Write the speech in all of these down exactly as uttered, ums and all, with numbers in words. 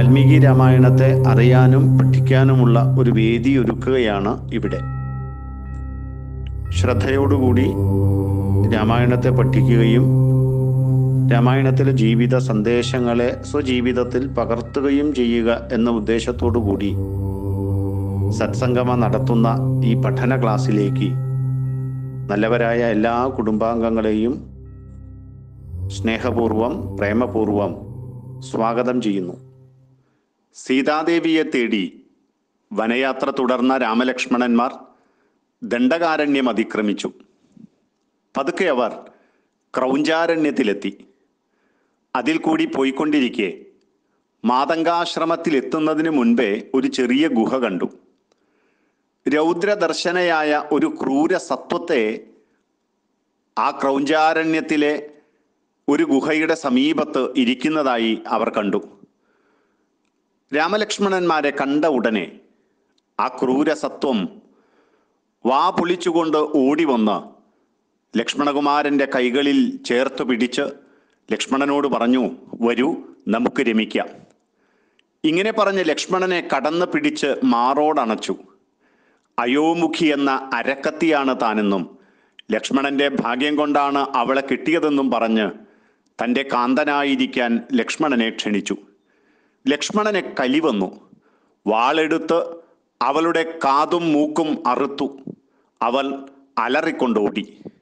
വാൽമീകി രാമായണത്തെ അറിയാനും പഠിക്കാനുമുള്ള ഒരു വേദി ഒരുക്കുകയാണ് ഇവിടെ. ശ്രദ്ധയോടുകൂടി രാമായണത്തെ പഠിക്കുകയും രാമായണത്തിലെ ജീവിത സന്ദേശങ്ങളെ സ്വജീവിതത്തിൽ പകർത്തുകയും ചെയ്യുക എന്ന ഉദ്ദേശത്തോടു കൂടി സത്സംഗമ നടത്തുന്ന ഈ പഠന ക്ലാസ്സിലേക്ക് നല്ലവരായ എല്ലാ കുടുംബാംഗങ്ങളെയും സ്നേഹപൂർവം പ്രേമപൂർവം സ്വാഗതം ചെയ്യുന്നു. സീതാദേവിയെ തേടി വനയാത്ര തുടർന്ന രാമലക്ഷ്മണന്മാർ ദണ്ഡകാരണ്യം അതിക്രമിച്ചു. പതുക്കെ അവർ ക്രൗഞ്ചാരണ്യത്തിലെത്തി. അതിൽ കൂടി പോയിക്കൊണ്ടിരിക്കെ മാതംഗാശ്രമത്തിലെത്തുന്നതിന് മുൻപേ ഒരു ചെറിയ ഗുഹ കണ്ടു. രൗദ്രദർശനയായ ഒരു ക്രൂര സത്വത്തെ ആ ക്രൗഞ്ചാരണ്യത്തിലെ ഒരു ഗുഹയുടെ സമീപത്ത് ഇരിക്കുന്നതായി അവർ കണ്ടു. രാമലക്ഷ്മണന്മാരെ കണ്ട ഉടനെ ആ ക്രൂരസത്വം വാ പൊളിച്ചുകൊണ്ട് ഓടി വന്ന് ലക്ഷ്മണകുമാരൻ്റെ കൈകളിൽ ചേർത്ത് പിടിച്ച് ലക്ഷ്മണനോട് പറഞ്ഞു, വരൂ നമുക്ക് രമിക്കാം. ഇങ്ങനെ പറഞ്ഞ് ലക്ഷ്മണനെ കടന്ന് പിടിച്ച് മാറോടണച്ചു. അയോമുഖി എന്ന അരക്കത്തിയാണ് താനെന്നും ലക്ഷ്മണന്റെ ഭാഗ്യം കൊണ്ടാണ് അവളെ കിട്ടിയതെന്നും പറഞ്ഞ് തൻ്റെ കാന്തനായിരിക്കാൻ ലക്ഷ്മണനെ ക്ഷണിച്ചു. ലക്ഷ്മണനെ കലി വന്നു. വാളെടുത്ത് അവളുടെ കാതും മൂക്കും അറുത്തു. അവൾ അലറിക്കൊണ്ടോടി.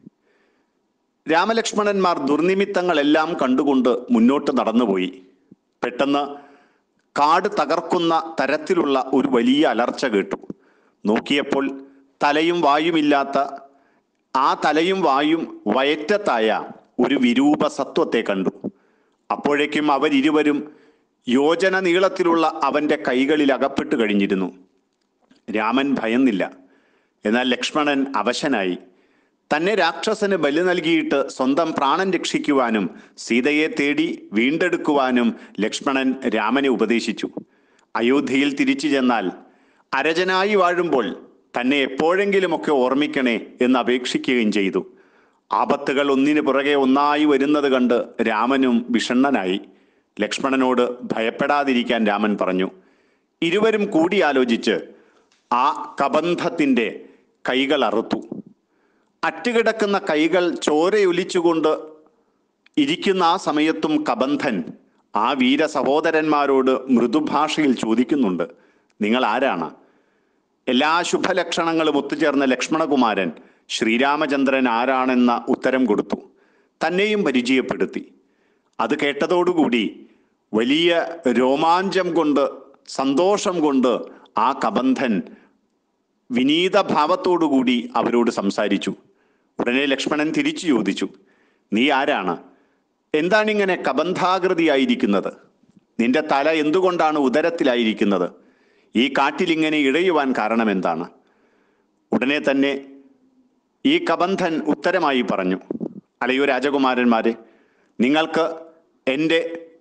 രാമലക്ഷ്മണന്മാർ ദുർനിമിത്തങ്ങളെല്ലാം കണ്ടുകൊണ്ട് മുന്നോട്ട് നടന്നുപോയി. പെട്ടെന്ന് കാട് തകർക്കുന്ന തരത്തിലുള്ള ഒരു വലിയ അലർച്ച കേട്ടു. നോക്കിയപ്പോൾ തലയും വായുമില്ലാത്ത ആ തലയും വായും വയറ്റത്തായ ഒരു വിരൂപ സത്വത്തെ കണ്ടു. അപ്പോഴേക്കും അവരിരുവരും യോജന നീളത്തിലുള്ള അവൻ്റെ കൈകളിൽ അകപ്പെട്ടു കഴിഞ്ഞിരുന്നു. രാമൻ ഭയന്നില്ല. എന്നാൽ ലക്ഷ്മണൻ അവശനായി. തന്നെ രാക്ഷസന് ബലി നൽകിയിട്ട് സ്വന്തം പ്രാണൻ രക്ഷിക്കുവാനും സീതയെ തേടി വീണ്ടെടുക്കുവാനും ലക്ഷ്മണൻ രാമനെ ഉപദേശിച്ചു. അയോധ്യയിൽ തിരിച്ചു ചെന്നാൽ അരജനായി വാഴുമ്പോൾ തന്നെ എപ്പോഴെങ്കിലുമൊക്കെ ഓർമ്മിക്കണേ എന്ന് അപേക്ഷിക്കുകയും ചെയ്തു. ആപത്തുകൾ ഒന്നിനു പുറകെ ഒന്നായി വരുന്നത് കണ്ട് രാമനും വിഷണ്ണനായി. ലക്ഷ്മണനോട് ഭയപ്പെടാതിരിക്കാൻ രാമൻ പറഞ്ഞു. ഇരുവരും കൂടിയാലോചിച്ച് ആ കബന്ധത്തിൻ്റെ കൈകൾ അറുത്തു. അറ്റുകിടക്കുന്ന കൈകൾ ചോരയൊലിച്ചുകൊണ്ട് ഇരിക്കുന്ന ആ സമയത്തും കബന്ധൻ ആ വീര സഹോദരന്മാരോട് മൃദുഭാഷയിൽ ചോദിക്കുന്നുണ്ട്, നിങ്ങൾ ആരാണ്? എല്ലാ ശുഭലക്ഷണങ്ങളും ഒത്തുചേർന്ന ലക്ഷ്മണകുമാരൻ ശ്രീരാമചന്ദ്രൻ ആരാണെന്ന ഉത്തരം കൊടുത്തു. തന്നെയും പരിചയപ്പെടുത്തി. അത് കേട്ടതോടുകൂടി വലിയ രോമാഞ്ചം കൊണ്ട് സന്തോഷം കൊണ്ട് ആ കബന്ധൻ വിനീത ഭാവത്തോടുകൂടി അവരോട് സംസാരിച്ചു. ഉടനെ ലക്ഷ്മണൻ തിരിച്ചു ചോദിച്ചു, നീ ആരാണ്? എന്താണിങ്ങനെ കബന്ധാകൃതിയായിരിക്കുന്നത്? നിന്റെ തല എന്തുകൊണ്ടാണ് ഉദരത്തിലായിരിക്കുന്നത്? ഈ കാട്ടിലിങ്ങനെ ഇഴയുവാൻ കാരണം എന്താണ്? ഉടനെ തന്നെ ഈ കബന്ധൻ ഉത്തരമായി പറഞ്ഞു, അല്ലയോ രാജകുമാരന്മാരെ, നിങ്ങൾക്ക് എൻ്റെ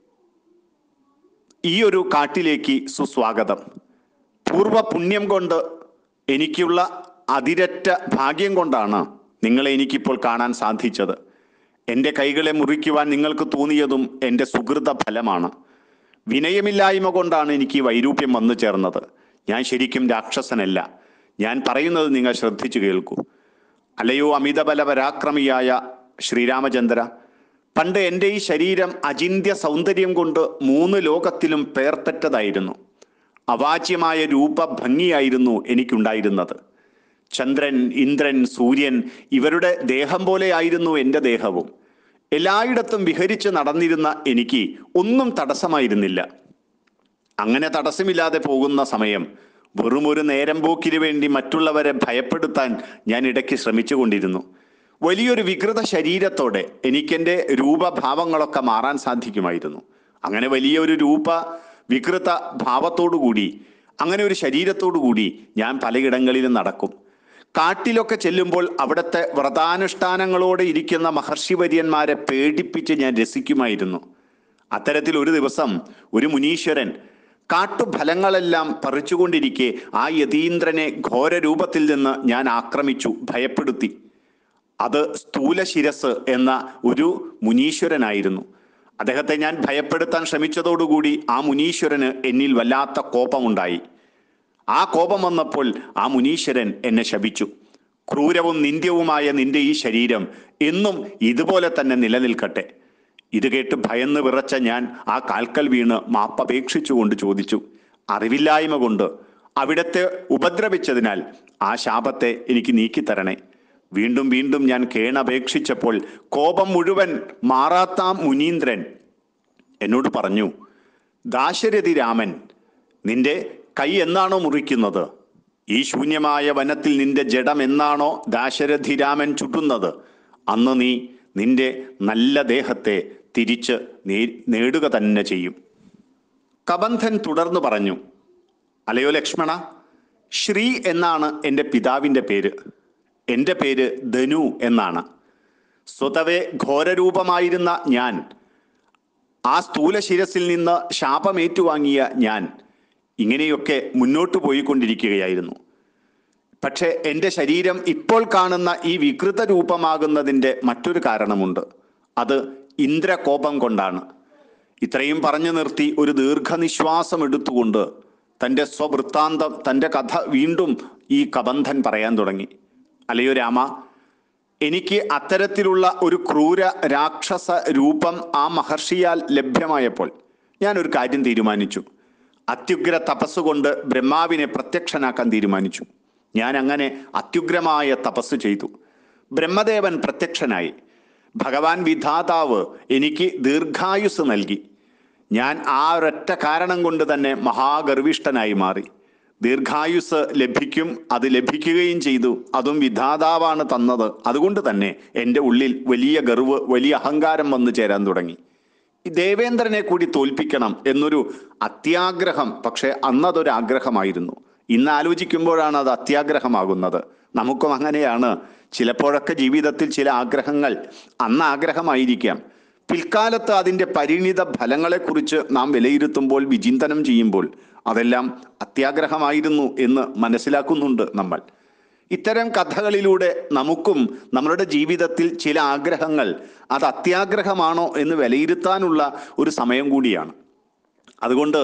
ഈ ഒരു കാട്ടിലേക്ക് സുസ്വാഗതം. പൂർവ പുണ്യം കൊണ്ട് എനിക്കുള്ള അതിരറ്റ ഭാഗ്യം കൊണ്ടാണ് നിങ്ങളെ എനിക്കിപ്പോൾ കാണാൻ സാധിച്ചത്. എൻ്റെ കൈകളെ മുറിക്കുവാൻ നിങ്ങൾക്ക് തോന്നിയതും എൻ്റെ സുഹൃത ഫലമാണ്. വിനയമില്ലായ്മ കൊണ്ടാണ് എനിക്ക് ഈ വൈരൂപ്യം വന്നു ചേർന്നത്. ഞാൻ ശരിക്കും രാക്ഷസനല്ല. ഞാൻ പറയുന്നത് നിങ്ങൾ ശ്രദ്ധിച്ചു കേൾക്കൂ. അല്ലയോ അമിതബല പരാക്രമിയായ ശ്രീരാമചന്ദ്ര, പണ്ട് എൻ്റെ ഈ ശരീരം അചിന്ത്യ സൗന്ദര്യം കൊണ്ട് മൂന്ന് ലോകത്തിലും പേർപ്പെട്ടതായിരുന്നു. അവാച്യമായ രൂപഭംഗിയായിരുന്നു എനിക്കുണ്ടായിരുന്നത്. ചന്ദ്രൻ, ഇന്ദ്രൻ, സൂര്യൻ ഇവരുടെ ദേഹം പോലെയായിരുന്നു എൻ്റെ ദേഹവും. എല്ലായിടത്തും വിഹരിച്ച് നടന്നിരുന്ന എനിക്ക് ഒന്നും തടസ്സമായിരുന്നില്ല. അങ്ങനെ തടസ്സമില്ലാതെ പോകുന്ന സമയം വെറുമൊരു നേരം പോക്കിന് വേണ്ടി മറ്റുള്ളവരെ ഭയപ്പെടുത്താൻ ഞാൻ ഇടയ്ക്ക് ശ്രമിച്ചുകൊണ്ടിരുന്നു. വലിയൊരു വികൃത ശരീരത്തോടെ എനിക്കെൻ്റെ രൂപഭാവങ്ങളൊക്കെ മാറാൻ സാധിക്കുമായിരുന്നു. അങ്ങനെ വലിയൊരു രൂപ വികൃത ഭാവത്തോടുകൂടി, അങ്ങനെ ഒരു ശരീരത്തോടു കൂടി ഞാൻ പലയിടങ്ങളിലും നടക്കും. കാട്ടിലൊക്കെ ചെല്ലുമ്പോൾ അവിടുത്തെ വ്രതാനുഷ്ഠാനങ്ങളോടെ ഇരിക്കുന്ന മഹർഷിവര്യന്മാരെ പേടിപ്പിച്ച് ഞാൻ രസിക്കുമായിരുന്നു. അത്തരത്തിൽ ഒരു ദിവസം ഒരു മുനീശ്വരൻ കാട്ടുഫലങ്ങളെല്ലാം പറിച്ചുകൊണ്ടിരിക്കെ ആ യതീന്ദ്രനെ ഘോരരൂപത്തിൽ നിന്ന് ഞാൻ ആക്രമിച്ചു, ഭയപ്പെടുത്തി. അത് സ്ഥൂലശിരസ് എന്ന ഒരു മുനീശ്വരനായിരുന്നു. അദ്ദേഹത്തെ ഞാൻ ഭയപ്പെടുത്താൻ ശ്രമിച്ചതോടുകൂടി ആ മുനീശ്വരന് എന്നിൽ വല്ലാത്ത കോപമുണ്ടായി. ആ കോപം വന്നപ്പോൾ ആ മുനീശ്വരൻ എന്നെ ശപിച്ചു. ക്രൂരവും നിന്ദ്യവുമായ നിന്റെ ഈ ശരീരം എന്നും ഇതുപോലെ തന്നെ നിലനിൽക്കട്ടെ. ഇത് കേട്ട് ഭയന്ന് വിറച്ച ഞാൻ ആ കാൽക്കൽ വീണ് മാപ്പപേക്ഷിച്ചുകൊണ്ട് ചോദിച്ചു, അറിവില്ലായ്മ കൊണ്ട് അവിടത്തെ ഉപദ്രവിച്ചതിനാൽ ആ ശാപത്തെ എനിക്ക് നീക്കിത്തരണേ. വീണ്ടും വീണ്ടും ഞാൻ കേണപേക്ഷിച്ചപ്പോൾ കോപം മുഴുവൻ മാറാത്ത മുനീന്ദ്രൻ എന്നോട് പറഞ്ഞു, ദാശരഥി രാമൻ, നിന്റെ കൈ എന്നാണോ മുറിക്കുന്നത്, ഈ ശൂന്യമായ വനത്തിൽ നിന്റെ ജഡം എന്നാണോ ദാശരഥി രാമൻ ചുട്ടുന്നത്, അന്ന് നീ നിന്റെ നല്ല ദേഹത്തെ തിരിച്ച് നേടുക തന്നെ ചെയ്യും. കബന്ധൻ തുടർന്ന് പറഞ്ഞു, അലയോ ലക്ഷ്മണ, ശ്രീ എന്നാണ് എൻ്റെ പിതാവിൻ്റെ പേര്. എൻ്റെ പേര് ധനു എന്നാണ്. സ്വതവേ ഘോരരൂപമായിരുന്ന ഞാൻ, ആ സ്ഥൂല ശിരസിൽ നിന്ന് ശാപമേറ്റുവാങ്ങിയ ഞാൻ ഇങ്ങനെയൊക്കെ മുന്നോട്ട് പോയിക്കൊണ്ടിരിക്കുകയായിരുന്നു. പക്ഷേ എൻ്റെ ശരീരം ഇപ്പോൾ കാണുന്ന ഈ വികൃത രൂപമാകുന്നതിൻ്റെ മറ്റൊരു കാരണമുണ്ട്. അത് ഇന്ദ്രകോപം കൊണ്ടാണ്. ഇത്രയും പറഞ്ഞു നിർത്തി ഒരു ദീർഘനിശ്വാസം എടുത്തുകൊണ്ട് തൻ്റെ സ്വവൃത്താന്തം, തൻ്റെ കഥ വീണ്ടും ഈ കബന്ധൻ പറയാൻ തുടങ്ങി. അല്ലയോ രാമ, എനിക്ക് അത്തരത്തിലുള്ള ഒരു ക്രൂര രാക്ഷസ രൂപം ആ മഹർഷിയാൽ ലഭ്യമായപ്പോൾ ഞാനൊരു കാര്യം തീരുമാനിച്ചു. അത്യുഗ്ര തപസ്സുകൊണ്ട് ബ്രഹ്മാവിനെ പ്രത്യക്ഷനാക്കാൻ തീരുമാനിച്ചു. ഞാൻ അങ്ങനെ അത്യുഗ്രമായ തപസ് ചെയ്തു. ബ്രഹ്മദേവൻ പ്രത്യക്ഷനായി. ഭഗവാൻ വിധാതാവ് എനിക്ക് ദീർഘായുസ് നൽകി. ഞാൻ ആ ഒരൊറ്റ കാരണം കൊണ്ട് തന്നെ മഹാഗർവിഷ്ഠനായി മാറി. ദീർഘായുസ് ലഭിക്കും, അത് ലഭിക്കുകയും ചെയ്തു. അതും വിധാതാവാണ് തന്നത്. അതുകൊണ്ട് തന്നെ എൻ്റെ ഉള്ളിൽ വലിയ ഗർവ്, വലിയ അഹങ്കാരം വന്നു ചേരാൻ തുടങ്ങി. ദേവേന്ദ്രനെ കൂടി തോൽപ്പിക്കണം എന്നൊരു അത്യാഗ്രഹം. പക്ഷെ അന്നതൊരു ആഗ്രഹമായിരുന്നു. ഇന്ന് ആലോചിക്കുമ്പോഴാണ് അത് അത്യാഗ്രഹമാകുന്നത്. നമുക്കും അങ്ങനെയാണ്. ചിലപ്പോഴൊക്കെ ജീവിതത്തിൽ ചില ആഗ്രഹങ്ങൾ അന്ന് ആഗ്രഹമായിരിക്കാം. പിൽക്കാലത്ത് അതിൻ്റെ പരിണിത ഫലങ്ങളെക്കുറിച്ച് നാം വിലയിരുത്തുമ്പോൾ, വിചിന്തനം ചെയ്യുമ്പോൾ അതെല്ലാം അത്യാഗ്രഹമായിരുന്നു എന്ന് മനസ്സിലാക്കുന്നുണ്ട് നമ്മൾ. ഇത്തരം കഥകളിലൂടെ നമുക്കും നമ്മളുടെ ജീവിതത്തിൽ ചില ആഗ്രഹങ്ങൾ അത് അത്യാഗ്രഹമാണോ എന്ന് വിലയിരുത്താനുള്ള ഒരു സമയം കൂടിയാണ്. അതുകൊണ്ട്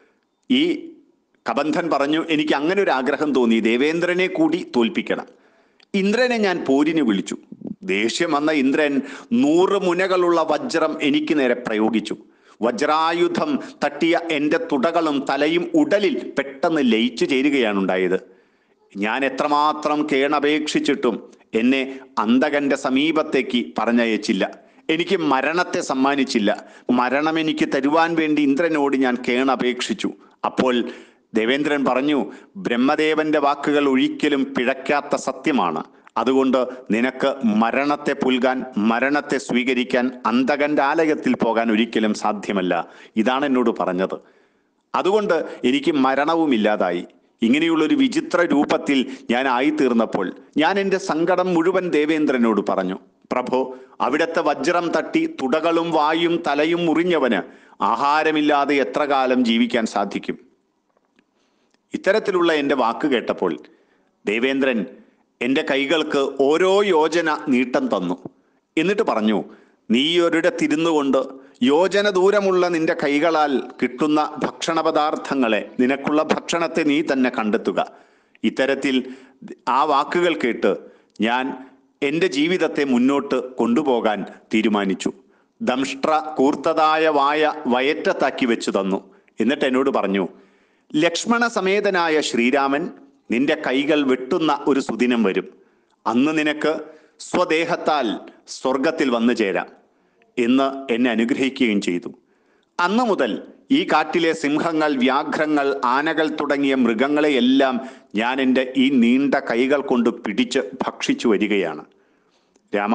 ഈ കബന്ധൻ പറഞ്ഞു, എനിക്ക് അങ്ങനെ ഒരു ആഗ്രഹം തോന്നി, ദേവേന്ദ്രനെ കൂടി തോൽപ്പിക്കണം. ഇന്ദ്രനെ ഞാൻ പോരിന് വിളിച്ചു. ദേഷ്യം വന്ന ഇന്ദ്രൻ നൂറ് മുനകളുള്ള വജ്രം എനിക്ക് നേരെ പ്രയോഗിച്ചു. വജ്രായുധം തട്ടിയ എൻ്റെ തുടകളും തലയും ഉടലിൽ പെട്ടെന്ന് ലയിച്ചു ചേരുകയാണ് ഉണ്ടായത്. ഞാൻ എത്രമാത്രം കേണപേക്ഷിച്ചിട്ടും എന്നെ അന്തകന്റെ സമീപത്തേക്ക് പറഞ്ഞയച്ചില്ല. എനിക്ക് മരണത്തെ സമ്മാനിച്ചില്ല. മരണം എനിക്ക് തരുവാൻ വേണ്ടി ഇന്ദ്രനോട് ഞാൻ കേണപേക്ഷിച്ചു. അപ്പോൾ ദേവേന്ദ്രൻ പറഞ്ഞു, ബ്രഹ്മദേവന്റെ വാക്കുകൾ ഒരിക്കലും പിഴയ്ക്കാത്ത സത്യമാണ്. അതുകൊണ്ട് നിനക്ക് മരണത്തെ പുൽകാൻ, മരണത്തെ സ്വീകരിക്കാൻ, അന്തകന്റെ ആലയത്തിൽ പോകാൻ ഒരിക്കലും സാധ്യമല്ല. ഇതാണ് എന്നോട് പറഞ്ഞത്. അതുകൊണ്ട് എനിക്ക് മരണവും ഇല്ലാതായി. ഇങ്ങനെയുള്ളൊരു വിചിത്ര രൂപത്തിൽ ഞാൻ ആയിത്തീർന്നപ്പോൾ ഞാൻ എൻ്റെ സങ്കടം മുഴുവൻ ദേവേന്ദ്രനോട് പറഞ്ഞു. പ്രഭോ, അവിടുത്തെ വജ്രം തട്ടി തുടകളും വായും തലയും മുറിഞ്ഞവന് ആഹാരമില്ലാതെ എത്ര കാലം ജീവിക്കാൻ സാധിക്കും? ഇത്തരത്തിലുള്ള എൻ്റെ വാക്ക് കേട്ടപ്പോൾ ദേവേന്ദ്രൻ എൻ്റെ കൈകൾക്ക് ഓരോ യോജന നീട്ടം തന്നു. എന്നിട്ട് പറഞ്ഞു, നീ ഒരിടത്തിരുന്നു കൊണ്ട് യോജന ദൂരമുള്ള നിന്റെ കൈകളാൽ കിട്ടുന്ന ഭക്ഷണ പദാർത്ഥങ്ങളെ, നിനക്കുള്ള ഭക്ഷണത്തെ നീ തന്നെ കണ്ടെത്തുക. ഇത്തരത്തിൽ ആ വാക്കുകൾ കേട്ട് ഞാൻ എൻ്റെ ജീവിതത്തെ മുന്നോട്ട് കൊണ്ടുപോകാൻ തീരുമാനിച്ചു. ദംഷ്ട്ര കൂർത്തതായ വായ വയറ്റത്താക്കി വെച്ചു തന്നു. എന്നിട്ട് എന്നോട് പറഞ്ഞു, ലക്ഷ്മണ സമേതനായ ശ്രീരാമൻ നിന്റെ കൈകൾ വെട്ടുന്ന ഒരു സുദിനം വരും. അന്ന് നിനക്ക് സ്വദേഹത്താൽ സ്വർഗത്തിൽ വന്നു ചേരാം എന്ന് എന്നെ അനുഗ്രഹിക്കുകയും ചെയ്തു. അന്നു മുതൽ ഈ കാട്ടിലെ സിംഹങ്ങൾ, വ്യാഘ്രങ്ങൾ, ആനകൾ തുടങ്ങിയ മൃഗങ്ങളെയെല്ലാം ഞാൻ എൻ്റെ ഈ നീണ്ട കൈകൾ കൊണ്ട് പിടിച്ച് ഭക്ഷിച്ചു വരികയാണ്. രാമ,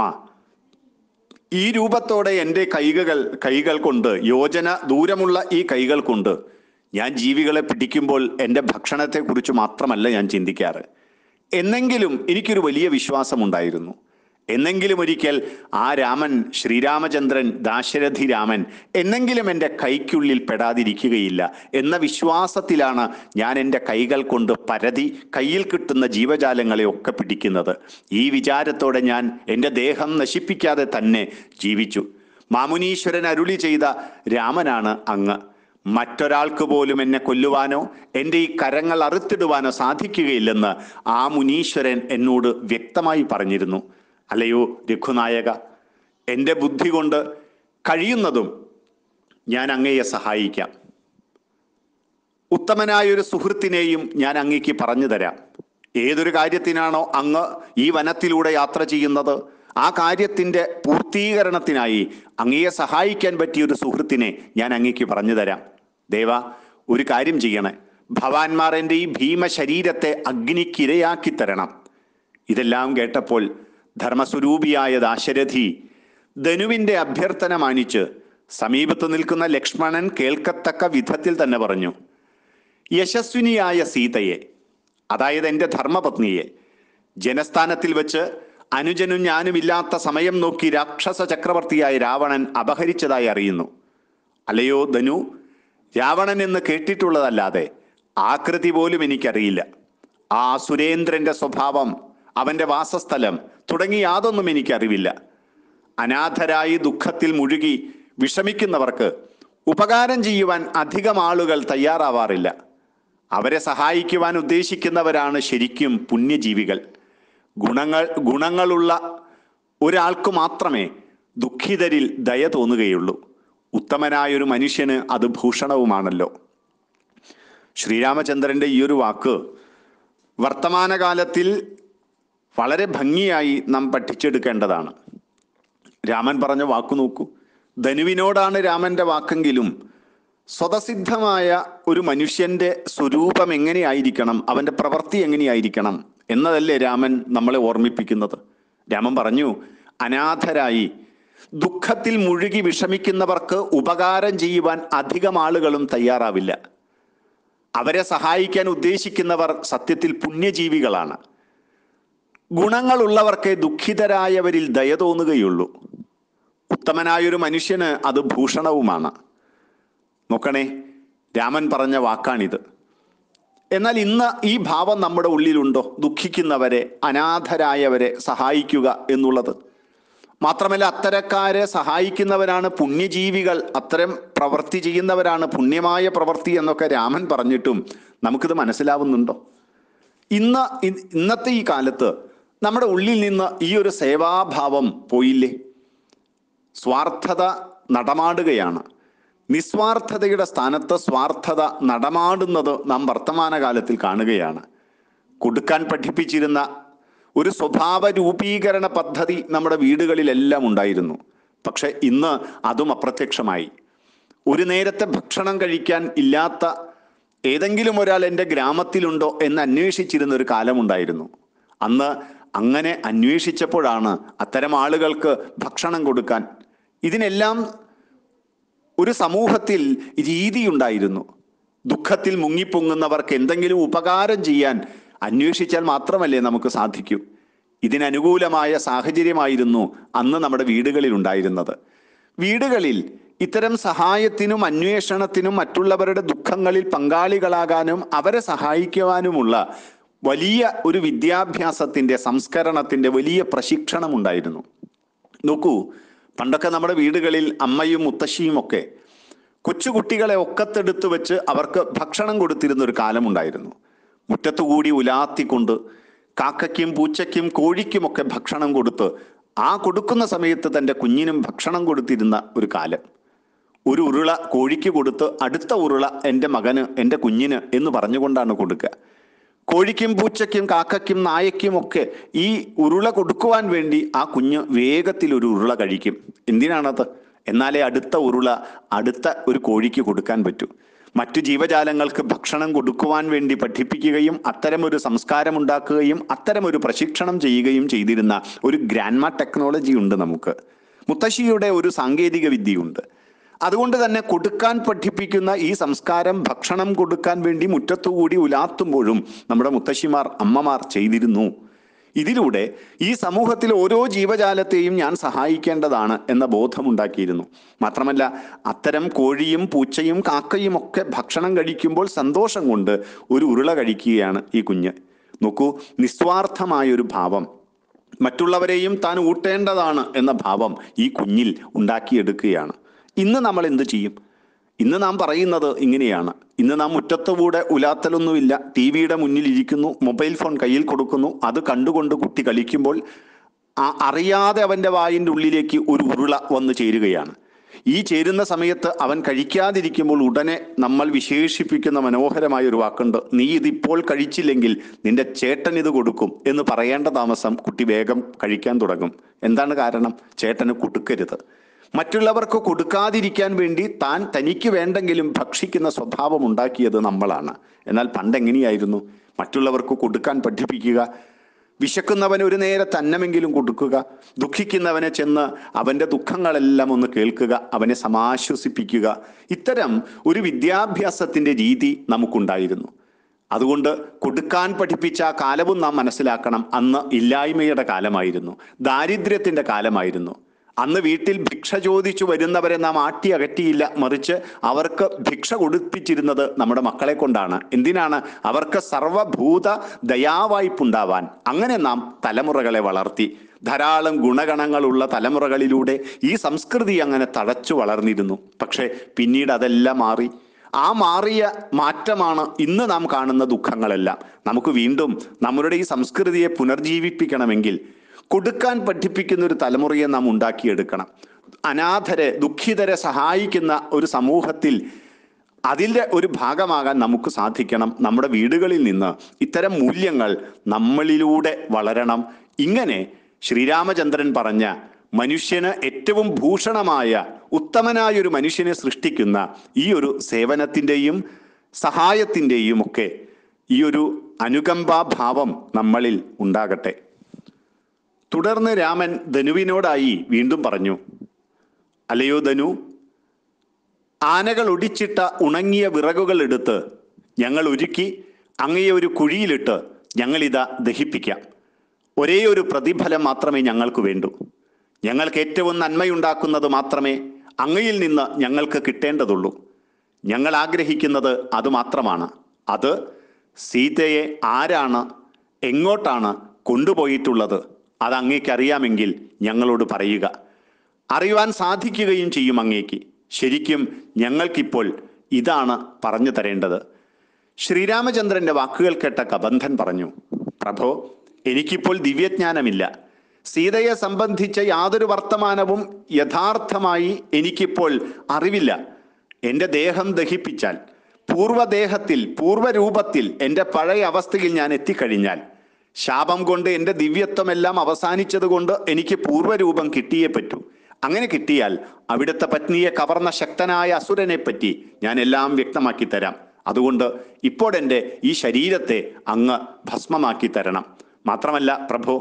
ഈ രൂപത്തോടെ എൻ്റെ കൈകൾ കൈകൾ കൊണ്ട്, യോജന ദൂരമുള്ള ഈ കൈകൾ കൊണ്ട് ഞാൻ ജീവികളെ പിടിക്കുമ്പോൾ എൻ്റെ ഭക്ഷണത്തെക്കുറിച്ച് മാത്രമല്ല ഞാൻ ചിന്തിക്കാറ്. എന്നെങ്കിലും എനിക്കൊരു വലിയ വിശ്വാസമുണ്ടായിരുന്നു. എന്നെങ്കിലും ഒരിക്കൽ ആ രാമൻ, ശ്രീരാമചന്ദ്രൻ, ദാശരഥി രാമൻ എന്നെങ്കിലും എൻ്റെ കൈക്കുള്ളിൽ പെടാതിരിക്കുകയില്ല എന്ന വിശ്വാസത്തിലാണ് ഞാൻ എൻ്റെ കൈകൾ കൊണ്ട് പരതി കയ്യിൽ കിട്ടുന്ന ജീവജാലങ്ങളെ ഒക്കെ പിടിക്കുന്നത്. ഈ വിചാരത്തോടെ ഞാൻ എൻ്റെ ദേഹം നശിപ്പിക്കാതെ തന്നെ ജീവിച്ചു. മാമുനീശ്വരൻ അരുളി ചെയ്ത രാമനാണ് അങ്ങ്. മറ്റൊരാൾക്ക് പോലും എന്നെ കൊല്ലുവാനോ എൻ്റെ ഈ കരങ്ങൾ അറുത്തിടുവാനോ സാധിക്കുകയില്ലെന്ന് ആ മുനീശ്വരൻ എന്നോട് വ്യക്തമായി പറഞ്ഞിരുന്നു. അല്ലയോ രഘുനായക, എൻ്റെ ബുദ്ധി കൊണ്ട് കഴിയുന്നതും ഞാൻ അങ്ങയെ സഹായിക്കാം. ഉത്തമനായൊരു സുഹൃത്തിനെയും ഞാൻ അങ്ങേക്ക് പറഞ്ഞു തരാം. ഏതൊരു കാര്യത്തിനാണോ അങ്ങ് ഈ വനത്തിലൂടെ യാത്ര ചെയ്യുന്നത്, ആ കാര്യത്തിൻ്റെ പൂർത്തീകരണത്തിനായി അങ്ങയെ സഹായിക്കാൻ പറ്റിയൊരു സുഹൃത്തിനെ ഞാൻ അങ്ങേക്ക് പറഞ്ഞു തരാം. ദേവ, ഒരു കാര്യം ചെയ്യണേ. ഭവാന്മാർ എൻ്റെ ഈ ഭീമശരീരത്തെ അഗ്നിക്കിരയാക്കി തരണം. ഇതെല്ലാം കേട്ടപ്പോൾ ധർമ്മസ്വരൂപിയായ ദാശരഥി ധനുവിൻ്റെ അഭ്യർത്ഥന മാനിച്ച് സമീപത്ത് നിൽക്കുന്ന ലക്ഷ്മണൻ കേൾക്കത്തക്ക വിധത്തിൽ തന്നെ പറഞ്ഞു, യശസ്വിനിയായ സീതയെ, അതായത് എൻ്റെ ധർമ്മപത്നിയെ, ജനസ്ഥാനത്തിൽ വെച്ച് അനുജനും ഞാനും ഇല്ലാത്ത സമയം നോക്കി രാക്ഷസ ചക്രവർത്തിയായ രാവണൻ അപഹരിച്ചതായി അറിയുന്നു. അല്ലയോ ധനു, രാവണൻ എന്ന് കേട്ടിട്ടുള്ളതല്ലാതെ ആകൃതി പോലും എനിക്കറിയില്ല. ആ സുരേന്ദ്രൻ്റെ സ്വഭാവം, അവൻ്റെ വാസസ്ഥലം തുടങ്ങി യാതൊന്നും എനിക്കറിവില്ല. അനാഥരായി ദുഃഖത്തിൽ മുഴുകി വിഷമിക്കുന്നവർക്ക് ഉപകാരം ചെയ്യുവാൻ അധികം ആളുകൾ തയ്യാറാവാറില്ല. അവരെ സഹായിക്കുവാൻ ഉദ്ദേശിക്കുന്നവരാണ് ശരിക്കും പുണ്യജീവികൾ. ഗുണങ്ങൾ ഗുണങ്ങളുള്ള ഒരാൾക്ക് മാത്രമേ ദുഃഖിതരിൽ ദയ തോന്നുകയുള്ളൂ. ഉത്തമനായൊരു മനുഷ്യന് അത് ഭൂഷണവുമാണല്ലോ. ശ്രീരാമചന്ദ്രൻ്റെ ഈ ഒരു വാക്ക് വർത്തമാനകാലത്തിൽ വളരെ ഭംഗിയായി നാം പഠിച്ചെടുക്കേണ്ടതാണ്. രാമൻ പറഞ്ഞ വാക്കു നോക്കൂ. ധനുവിനോടാണ് രാമൻ്റെ വാക്കെങ്കിലും സ്വതസിദ്ധമായ ഒരു മനുഷ്യൻ്റെ സ്വരൂപം എങ്ങനെയായിരിക്കണം, അവൻ്റെ പ്രവൃത്തി എങ്ങനെയായിരിക്കണം എന്നതല്ലേ രാമൻ നമ്മളെ ഓർമ്മിപ്പിക്കുന്നത്. രാമൻ പറഞ്ഞു, അനാഥരായി ദുഃഖത്തിൽ മുഴുകി വിഷമിക്കുന്നവർക്ക് ഉപകാരം ചെയ്യുവാൻ അധികം ആളുകളും തയ്യാറാവില്ല. അവരെ സഹായിക്കാൻ ഉദ്ദേശിക്കുന്നവർ സത്യത്തിൽ പുണ്യജീവികളാണ്. ഗുണങ്ങളുള്ളവർക്കേ ദുഃഖിതരായവരിൽ ദയ തോന്നുകയുള്ളൂ. ഉത്തമനായൊരു മനുഷ്യന് അത് ഭൂഷണവുമാണ്. നോക്കണേ, രാമൻ പറഞ്ഞ വാക്കാണിത്. എന്നാൽ ഇന്ന് ഈ ഭാവം നമ്മുടെ ഉള്ളിലുണ്ടോ? ദുഃഖിക്കുന്നവരെ, അനാഥരായവരെ സഹായിക്കുക എന്നുള്ളത്. മാത്രമല്ല, അത്തരക്കാരെ സഹായിക്കുന്നവരാണ് പുണ്യജീവികൾ, അത്തരം പ്രവൃത്തി ചെയ്യുന്നവരാണ് പുണ്യമായ പ്രവൃത്തി എന്നൊക്കെ രാമൻ പറഞ്ഞിട്ടും നമുക്കിത് മനസ്സിലാവുന്നുണ്ടോ? ഇന്ന് ഇന്നത്തെ ഈ കാലത്ത് നമ്മുടെ ഉള്ളിൽ നിന്ന് ഈ ഒരു സേവാഭാവം പോയില്ലേ? സ്വാർത്ഥത നടമാടുകയാണ്. നിസ്വാർത്ഥതയുടെ സ്ഥാനത്ത് സ്വാർത്ഥത നടമാടുന്നത് നാം വർത്തമാനകാലത്തിൽ കാണുകയാണ്. കൊടുക്കാൻ പഠിപ്പിച്ചിരുന്ന ഒരു സ്വഭാവ രൂപീകരണ പദ്ധതി നമ്മുടെ വീടുകളിലെല്ലാം ഉണ്ടായിരുന്നു. പക്ഷെ ഇന്ന് അതും അപ്രത്യക്ഷമായി. ഒരു നേരത്തെ ഭക്ഷണം കഴിക്കാൻ ഇല്ലാത്ത ഏതെങ്കിലും ഒരാൾ എൻ്റെ ഗ്രാമത്തിലുണ്ടോ എന്ന് അന്വേഷിച്ചിരുന്ന ഒരു കാലമുണ്ടായിരുന്നു. അന്ന് അങ്ങനെ അന്വേഷിച്ചപ്പോഴാണ് അത്തരം ആളുകൾക്ക് ഭക്ഷണം കൊടുക്കാൻ, ഇതിനെല്ലാം ഒരു സമൂഹത്തിൽ രീതിയുണ്ടായിരുന്നു. ദുഃഖത്തിൽ മുങ്ങിപ്പൊങ്ങുന്നവർക്ക് എന്തെങ്കിലും ഉപകാരം ചെയ്യാൻ അന്വേഷിച്ചാൽ മാത്രമല്ലേ നമുക്ക് സാധിക്കൂ. ഇതിനനുകൂലമായ സാഹചര്യമായിരുന്നു അന്ന് നമ്മുടെ വീടുകളിൽ ഉണ്ടായിരുന്നത്. വീടുകളിൽ ഇത്തരം സഹായത്തിനും അന്വേഷണത്തിനും മറ്റുള്ളവരുടെ ദുഃഖങ്ങളിൽ പങ്കാളികളാകാനും അവരെ സഹായിക്കുവാനുമുള്ള വലിയ ഒരു വിദ്യാഭ്യാസത്തിൻ്റെ, സംസ്കരണത്തിൻ്റെ വലിയ പ്രശിക്ഷണം ഉണ്ടായിരുന്നു. നോക്കൂ, പണ്ടൊക്കെ നമ്മുടെ വീടുകളിൽ അമ്മയും മുത്തശ്ശിയും ഒക്കെ കൊച്ചുകുട്ടികളെ ഒക്കത്തെടുത്ത് വെച്ച് അവർക്ക് ഭക്ഷണം കൊടുത്തിരുന്ന ഒരു കാലമുണ്ടായിരുന്നു. മുറ്റത്തുകൂടി ഉലാത്തിക്കൊണ്ട് കാക്കയ്ക്കും പൂച്ചയ്ക്കും കോഴിക്കുമൊക്കെ ഭക്ഷണം കൊടുത്ത് ആ കൊടുക്കുന്ന സമയത്ത് തൻ്റെ കുഞ്ഞിനും ഭക്ഷണം കൊടുത്തിരുന്ന ഒരു കാലം. ഒരു ഉരുള കോഴിക്ക് കൊടുത്ത് അടുത്ത ഉരുള എൻ്റെ മകന്, എൻ്റെ കുഞ്ഞിന് എന്ന് പറഞ്ഞുകൊണ്ടാണ് കൊടുക്കുക. കോഴിക്കും പൂച്ചയ്ക്കും കാക്കയ്ക്കും നായയ്ക്കും ഒക്കെ ഈ ഉരുള കൊടുക്കുവാൻ വേണ്ടി ആ കുഞ്ഞ് വേഗത്തിൽ ഒരു ഉരുള കഴിക്കും. എന്തിനാണത്? എന്നാലേ അടുത്ത ഉരുള അടുത്ത ഒരു കോഴിക്ക് കൊടുക്കാൻ പറ്റൂ. മറ്റു ജീവജാലങ്ങൾക്ക് ഭക്ഷണം കൊടുക്കുവാൻ വേണ്ടി പഠിപ്പിക്കുകയും അത്തരമൊരു സംസ്കാരം ഉണ്ടാക്കുകയും അത്തരമൊരു പ്രശിക്ഷണം ചെയ്യുകയും ചെയ്തിരുന്ന ഒരു ഗ്രാൻഡ്മാ ടെക്നോളജി ഉണ്ട് നമുക്ക്. മുത്തശ്ശിയുടെ ഒരു സാങ്കേതിക വിദ്യയുണ്ട്. അതുകൊണ്ട് തന്നെ കൊടുക്കാൻ പഠിപ്പിക്കുന്ന ഈ സംസ്കാരം ഭക്ഷണം കൊടുക്കാൻ വേണ്ടി മുറ്റത്തുകൂടി ഉലാത്തുമ്പോഴും നമ്മുടെ മുത്തശ്ശിമാർ, അമ്മമാർ ചെയ്തിരുന്നു. ഇതിലൂടെ ഈ സമൂഹത്തിൽ ഓരോ ജീവജാലത്തെയും ഞാൻ സഹായിക്കേണ്ടതാണ് എന്ന ബോധമുണ്ടാക്കിയിരുന്നു. മാത്രമല്ല, അത്തരം കോഴിയും പൂച്ചയും കാക്കയും ഒക്കെ ഭക്ഷണം കഴിക്കുമ്പോൾ സന്തോഷം കൊണ്ട് ഒരു ഉരുള കഴിക്കുകയാണ് ഈ കുഞ്ഞ്. നോക്കൂ, നിസ്വാർത്ഥമായൊരു ഭാവം മറ്റുള്ളവരെയും താൻ ഊട്ടേണ്ടതാണ് എന്ന ഭാവം ഈ കുഞ്ഞിൽ ഉണ്ടാക്കിയെടുക്കുകയാണ്. ഇന്ന് നമ്മൾ എന്ത് ചെയ്യും? ഇന്ന് നാം പറയുന്നത് ഇങ്ങനെയാണ്. ഇന്ന് നാം മുറ്റത്തുകൂടെ ഉലാത്തലൊന്നുമില്ല, ടി വിയുടെ മുന്നിൽ ഇരിക്കുന്നു, മൊബൈൽ ഫോൺ കയ്യിൽ കൊടുക്കുന്നു, അത് കണ്ടുകൊണ്ട് കുട്ടി കളിക്കുമ്പോൾ ആ അറിയാതെ അവൻ്റെ വായിൻ്റെ ഉള്ളിലേക്ക് ഒരു ഉരുള വന്ന് ചേരുകയാണ്. ഈ ചേരുന്ന സമയത്ത് അവൻ കഴിക്കാതിരിക്കുമ്പോൾ ഉടനെ നമ്മൾ വിശേഷിപ്പിക്കുന്ന മനോഹരമായ ഒരു വാക്കുണ്ട്, നീ ഇതിപ്പോൾ കഴിച്ചില്ലെങ്കിൽ നിന്റെ ചേട്ടൻ ഇത് കൊടുക്കും എന്ന് പറയേണ്ട താമസം കുട്ടി വേഗം കഴിക്കാൻ തുടങ്ങും. എന്താണ് കാരണം? ചേട്ടന് കൊടുക്കരുത്. മറ്റുള്ളവർക്ക് കൊടുക്കാതിരിക്കാൻ വേണ്ടി താൻ തനിക്ക് വേണ്ടെങ്കിലും ഭക്ഷിക്കുന്ന സ്വഭാവം ഉണ്ടാക്കിയത് നമ്മളാണ്. എന്നാൽ പണ്ടെങ്ങനെയായിരുന്നു? മറ്റുള്ളവർക്ക് കൊടുക്കാൻ പഠിപ്പിക്കുക, വിശക്കുന്നവന് ഒരു നേരത്തെ അന്നമെങ്കിലും കൊടുക്കുക, ദുഃഖിക്കുന്നവനെ ചെന്ന് അവൻ്റെ ദുഃഖങ്ങളെല്ലാം ഒന്ന് കേൾക്കുക, അവനെ സമാശ്വസിപ്പിക്കുക. ഇത്തരം ഒരു വിദ്യാഭ്യാസത്തിൻ്റെ രീതി നമുക്കുണ്ടായിരുന്നു. അതുകൊണ്ട് കൊടുക്കാൻ പഠിപ്പിച്ച ആ കാലവും നാം മനസ്സിലാക്കണം. അന്ന് ഇല്ലായ്മയുടെ കാലമായിരുന്നു, ദാരിദ്ര്യത്തിൻ്റെ കാലമായിരുന്നു. അന്ന് വീട്ടിൽ ഭിക്ഷ ചോദിച്ചു വരുന്നവരെ നാം ആട്ടി അകറ്റിയില്ല, മറിച്ച് അവർക്ക് ഭിക്ഷ കൊടുപ്പിച്ചിരുന്നത് നമ്മുടെ മക്കളെ കൊണ്ടാണ്. എന്തിനാണ്? അവർക്ക് സർവഭൂത ദയാവായ്പുണ്ടാവാൻ. അങ്ങനെ നാം തലമുറകളെ വളർത്തി. ധാരാളം ഗുണഗണങ്ങളുള്ള തലമുറകളിലൂടെ ഈ സംസ്കൃതി അങ്ങനെ തഴച്ചു വളർന്നിരുന്നു. പക്ഷേ പിന്നീട് അതെല്ലാം മാറി. ആ മാറിയ മാറ്റമാണ് ഇന്ന് നാം കാണുന്ന ദുഃഖങ്ങളെല്ലാം. നമുക്ക് വീണ്ടും നമ്മളുടെ ഈ സംസ്കൃതിയെ പുനർജീവിപ്പിക്കണമെങ്കിൽ കൊടുക്കാൻ പഠിപ്പിക്കുന്ന ഒരു തലമുറയെ നാം ഉണ്ടാക്കിയെടുക്കണം. അനാഥരെ, ദുഃഖിതരെ സഹായിക്കുന്ന ഒരു സമൂഹത്തിൽ അതിൻ്റെ ഒരു ഭാഗമാകാൻ നമുക്ക് സാധിക്കണം. നമ്മുടെ വീടുകളിൽ നിന്ന് ഇത്തരം മൂല്യങ്ങൾ നമ്മളിലൂടെ വളരണം. ഇങ്ങനെ ശ്രീരാമചന്ദ്രൻ പറഞ്ഞ മനുഷ്യന് ഏറ്റവും ഭൂഷണമായ ഉത്തമനായൊരു മനുഷ്യനെ സൃഷ്ടിക്കുന്ന ഈ ഒരു സേവനത്തിൻ്റെയും സഹായത്തിൻ്റെയും ഒക്കെ ഈ ഒരു അനുകമ്പാഭാവം നമ്മളിൽ ഉണ്ടാകട്ടെ. തുടർന്ന് രാമൻ ധനുവിനോടായി വീണ്ടും പറഞ്ഞു, അല്ലയോ ധനു, ആനകൾ ഒടിച്ചിട്ട ഉണങ്ങിയ വിറകുകൾ എടുത്ത് ഞങ്ങൾ ഒരുക്കി അങ്ങയെ ഒരു കുഴിയിലിട്ട് ഞങ്ങളിതാ ദഹിപ്പിക്കാം. ഒരേ ഒരു പ്രതിഫലം മാത്രമേ ഞങ്ങൾക്ക് വേണ്ടൂ. ഞങ്ങൾക്ക് ഏറ്റവും നന്മയുണ്ടാക്കുന്നത് മാത്രമേ അങ്ങയിൽ നിന്ന് ഞങ്ങൾക്ക് കിട്ടേണ്ടതുള്ളൂ. ഞങ്ങൾ ആഗ്രഹിക്കുന്നത് അതുമാത്രമാണ്. അത് സീതയെ ആരാണ്, എങ്ങോട്ടാണ് കൊണ്ടുപോയിട്ടുള്ളത്, അത് അങ്ങേക്ക് അറിയാമെങ്കിൽ ഞങ്ങളോട് പറയുക. അറിയുവാൻ സാധിക്കുകയും ചെയ്യും അങ്ങേക്ക്. ശരിക്കും ഞങ്ങൾക്കിപ്പോൾ ഇതാണ് പറഞ്ഞു തരേണ്ടത്. ശ്രീരാമചന്ദ്രൻ്റെ വാക്കുകൾ കേട്ട കബന്ധൻ പറഞ്ഞു, പ്രഭോ, എനിക്കിപ്പോൾ ദിവ്യജ്ഞാനമില്ല. സീതയെ സംബന്ധിച്ച യാതൊരു വർത്തമാനവും യഥാർത്ഥമായി എനിക്കിപ്പോൾ അറിവില്ല. എൻ്റെ ദേഹം ദഹിപ്പിച്ചാൽ, പൂർവ്വദേഹത്തിൽ പൂർവ്വരൂപത്തിൽ എൻ്റെ പഴയ അവസ്ഥയിൽ ഞാൻ എത്തിക്കഴിഞ്ഞാൽ, ശാപം കൊണ്ട് എൻ്റെ ദിവ്യത്വമെല്ലാം അവസാനിച്ചത് കൊണ്ട് എനിക്ക് പൂർവ്വരൂപം കിട്ടിയേ പറ്റൂ. അങ്ങനെ കിട്ടിയാൽ അവിടുത്തെ പത്നിയെ കവർന്ന ശക്തനായ അസുരനെ പറ്റി ഞാൻ എല്ലാം വ്യക്തമാക്കി തരാം. അതുകൊണ്ട് ഇപ്പോഴെൻ്റെ ഈ ശരീരത്തെ അങ്ങ് ഭസ്മമാക്കി തരണം. മാത്രമല്ല പ്രഭോ,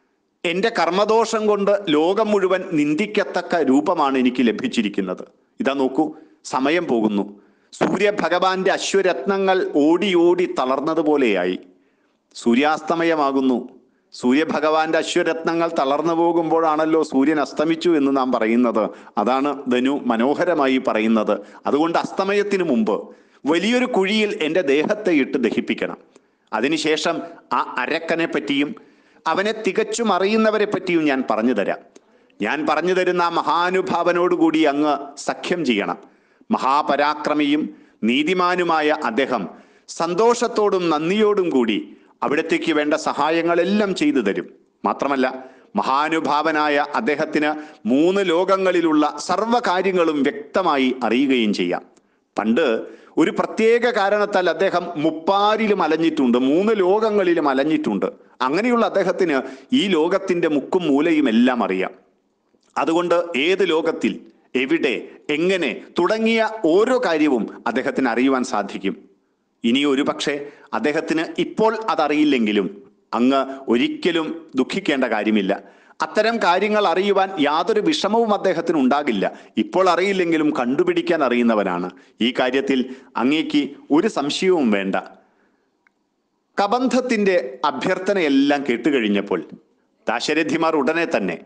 എൻ്റെ കർമ്മദോഷം കൊണ്ട് ലോകം മുഴുവൻ നിന്ദിക്കത്തക്ക രൂപമാണ് എനിക്ക് ലഭിച്ചിരിക്കുന്നത്. ഇതാ നോക്കൂ, സമയം പോകുന്നു. സൂര്യഭഗവാന്റെ അശ്വരത്നങ്ങൾ ഓടി ഓടി തളർന്നതുപോലെയായി. സൂര്യാസ്തമയമാകുന്നു. സൂര്യഭഗവാന്റെ അശ്വരത്നങ്ങൾ തളർന്നു പോകുമ്പോഴാണല്ലോ സൂര്യൻ അസ്തമിച്ചു എന്ന് നാം പറയുന്നത്. അതാണ് ധനു മനോഹരമായി പറയുന്നത്. അതുകൊണ്ട് അസ്തമയത്തിന് മുമ്പ് വലിയൊരു കുഴിയിൽ എൻ്റെ ദേഹത്തെ ഇട്ട് ദഹിപ്പിക്കണം. അതിനുശേഷം ആ അരക്കനെ പറ്റിയും അവനെ തികച്ചും അറിയുന്നവരെ പറ്റിയും ഞാൻ പറഞ്ഞു തരാം. ഞാൻ പറഞ്ഞു തരുന്ന ആ മഹാനുഭാവനോടുകൂടി അങ്ങ് സഖ്യം ചെയ്യണം. മഹാപരാക്രമിയും നീതിമാനുമായ അദ്ദേഹം സന്തോഷത്തോടും നന്ദിയോടും കൂടി അവിടത്തേക്ക് വേണ്ട സഹായങ്ങളെല്ലാം ചെയ്തു തരും. മാത്രമല്ല മഹാനുഭാവനായ അദ്ദേഹത്തിന് മൂന്ന് ലോകങ്ങളിലുള്ള സർവ്വകാര്യങ്ങളും വ്യക്തമായി അറിയുകയും ചെയ്യാം. പണ്ട് ഒരു പ്രത്യേക കാരണത്താൽ അദ്ദേഹം മുപ്പാരിലും അലഞ്ഞിട്ടുണ്ട്, മൂന്ന് ലോകങ്ങളിലും അലഞ്ഞിട്ടുണ്ട്. അങ്ങനെയുള്ള അദ്ദേഹത്തിന് ഈ ലോകത്തിൻ്റെ മുക്കും മൂലയും എല്ലാം അറിയാം. അതുകൊണ്ട് ഏത് ലോകത്തിൽ, എവിടെ, എങ്ങനെ തുടങ്ങിയ ഓരോ കാര്യവും അദ്ദേഹത്തിന് അറിയുവാൻ സാധിക്കും. ഇനി ഒരു പക്ഷേ അദ്ദേഹത്തിന് ഇപ്പോൾ അതറിയില്ലെങ്കിലും അങ്ങ് ഒരിക്കലും ദുഃഖിക്കേണ്ട കാര്യമില്ല. അത്തരം കാര്യങ്ങൾ അറിയുവാൻ യാതൊരു വിഷമവും അദ്ദേഹത്തിന് ഉണ്ടാകില്ല. ഇപ്പോൾ അറിയില്ലെങ്കിലും കണ്ടുപിടിക്കാൻ അറിയുന്നവനാണ്. ഈ കാര്യത്തിൽ അങ്ങേക്ക് ഒരു സംശയവും വേണ്ട. കബന്ധത്തിൻ്റെ അഭ്യർത്ഥനയെല്ലാം കേട്ടുകഴിഞ്ഞപ്പോൾ ദാശരഥിമാർ ഉടനെ തന്നെ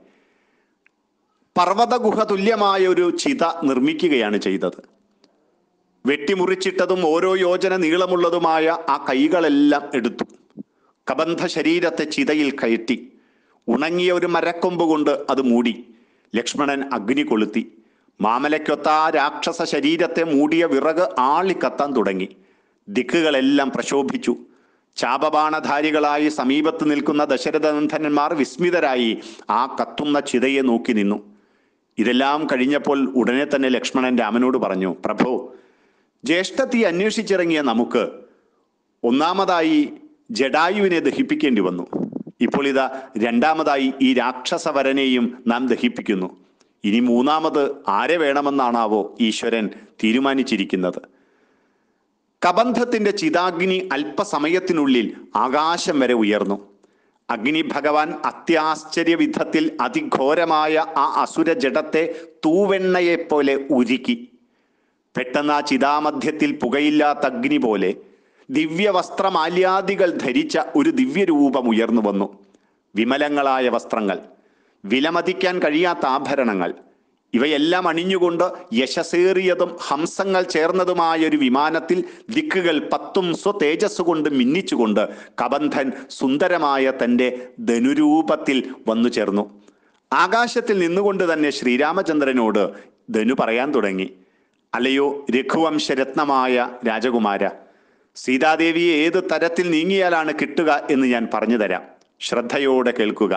പർവ്വതഗുഹ തുല്യമായ ഒരു ചിത നിർമ്മിക്കുകയാണ് ചെയ്തത്. വെട്ടിമുറിച്ചിട്ടതും ഓരോ യോജന നീളമുള്ളതുമായ ആ കൈകളെല്ലാം എടുത്തു. കബന്ധ ശരീരത്തെ ചിതയിൽ കയറ്റി ഉണങ്ങിയ ഒരു മരക്കൊമ്പ് കൊണ്ട് അത് മൂടി. ലക്ഷ്മണൻ അഗ്നി കൊളുത്തി. മാമലയ്ക്കൊത്ത ആ രാക്ഷസ ശരീരത്തെ മൂടിയ വിറക് ആളിക്കത്താൻ തുടങ്ങി. ദിക്കുകളെല്ലാം പ്രശോഭിച്ചു. ചാപബാണധാരികളായി സമീപത്ത് നിൽക്കുന്ന ദശരഥനന്ദനന്മാർ വിസ്മിതരായി ആ കത്തുന്ന ചിതയെ നോക്കി നിന്നു. ഇതെല്ലാം കഴിഞ്ഞപ്പോൾ ഉടനെ തന്നെ ലക്ഷ്മണൻ രാമനോട് പറഞ്ഞു, പ്രഭോ, ജ്യേഷ്ഠത്തി അന്വേഷിച്ചിറങ്ങിയ നമുക്ക് ഒന്നാമതായി ജടായുവിനെ ദഹിപ്പിക്കേണ്ടി വന്നു. ഇപ്പോൾ ഇതാ രണ്ടാമതായി ഈ രാക്ഷസവരനെയും നാം ദഹിപ്പിക്കുന്നു. ഇനി മൂന്നാമത് ആരെ വേണമെന്നാണാവോ ഈശ്വരൻ തീരുമാനിച്ചിരിക്കുന്നത്. കബന്ധത്തിന്റെ ചിതാഗ്നി അല്പസമയത്തിനുള്ളിൽ ആകാശം വരെ ഉയർന്നു. അഗ്നി ഭഗവാൻ അത്യാശ്ചര്യ വിധത്തിൽ അതിഘോരമായ ആ അസുര ജഡത്തെ തൂവെണ്ണയെപ്പോലെ ഉരുക്കി. പെട്ടെന്ന് ആ ചിതാമധ്യത്തിൽ പുകയില്ലാത്ത അഗ്നി പോലെ ദിവ്യവസ്ത്രമാല്യാദികൾ ധരിച്ച ഒരു ദിവ്യരൂപം ഉയർന്നു വന്നു. വിമലങ്ങളായ വസ്ത്രങ്ങൾ, വിലമതിക്കാൻ കഴിയാത്ത ആഭരണങ്ങൾ, ഇവയെല്ലാം അണിഞ്ഞുകൊണ്ട് യശസേറിയതും ഹംസങ്ങൾ ചേർന്നതുമായ ഒരു വിമാനത്തിൽ ദിക്കുകൾ പത്തും സ്വതേജസ് കൊണ്ട് മിന്നിച്ചുകൊണ്ട് കബന്ധൻ സുന്ദരമായ തൻ്റെ ധനുരൂപത്തിൽ വന്നു ചേർന്നു. ആകാശത്തിൽ നിന്നുകൊണ്ട് തന്നെ ശ്രീരാമചന്ദ്രനോട് ധനു പറയാൻ തുടങ്ങി, അല്ലയോ രഘുവംശരത്നമായ രാജകുമാര, സീതാദേവിയെ ഏത് തരത്തിൽ നീങ്ങിയാലാണ് കിട്ടുക എന്ന് ഞാൻ പറഞ്ഞു തരാം. ശ്രദ്ധയോടെ കേൾക്കുക.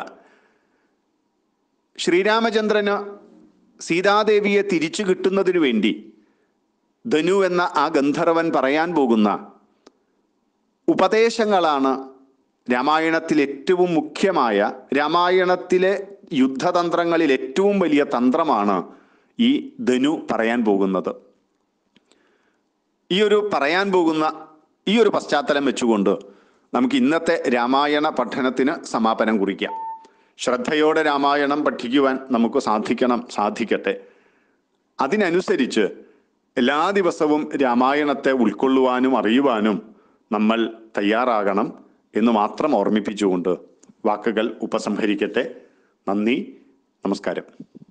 ശ്രീരാമചന്ദ്രന് സീതാദേവിയെ തിരിച്ചു കിട്ടുന്നതിനു വേണ്ടി ധനു എന്ന ആ ഗന്ധർവൻ പറയാൻ പോകുന്ന ഉപദേശങ്ങളാണ് രാമായണത്തിൽ ഏറ്റവും മുഖ്യമായ, രാമായണത്തിലെ യുദ്ധതന്ത്രങ്ങളിൽ ഏറ്റവും വലിയ തന്ത്രമാണ് ഈ ധനു പറയാൻ പോകുന്നത്. ഈ ഒരു പറയാൻ പോകുന്ന ഈ ഒരു പശ്ചാത്തലം വെച്ചുകൊണ്ട് നമുക്ക് ഇന്നത്തെ രാമായണ പഠനത്തിന് സമാപനം കുറിക്കാം. ശ്രദ്ധയോടെ രാമായണം പഠിക്കുവാൻ നമുക്ക് സാധിക്കണം, സാധിക്കട്ടെ. അതിനനുസരിച്ച് എല്ലാ ദിവസവും രാമായണത്തെ ഉൾക്കൊള്ളുവാനും അറിയുവാനും നമ്മൾ തയ്യാറാകണം എന്ന് മാത്രം ഓർമ്മിപ്പിച്ചുകൊണ്ട് വാക്കുകൾ ഉപസംഹരിക്കട്ടെ. നന്ദി, നമസ്കാരം.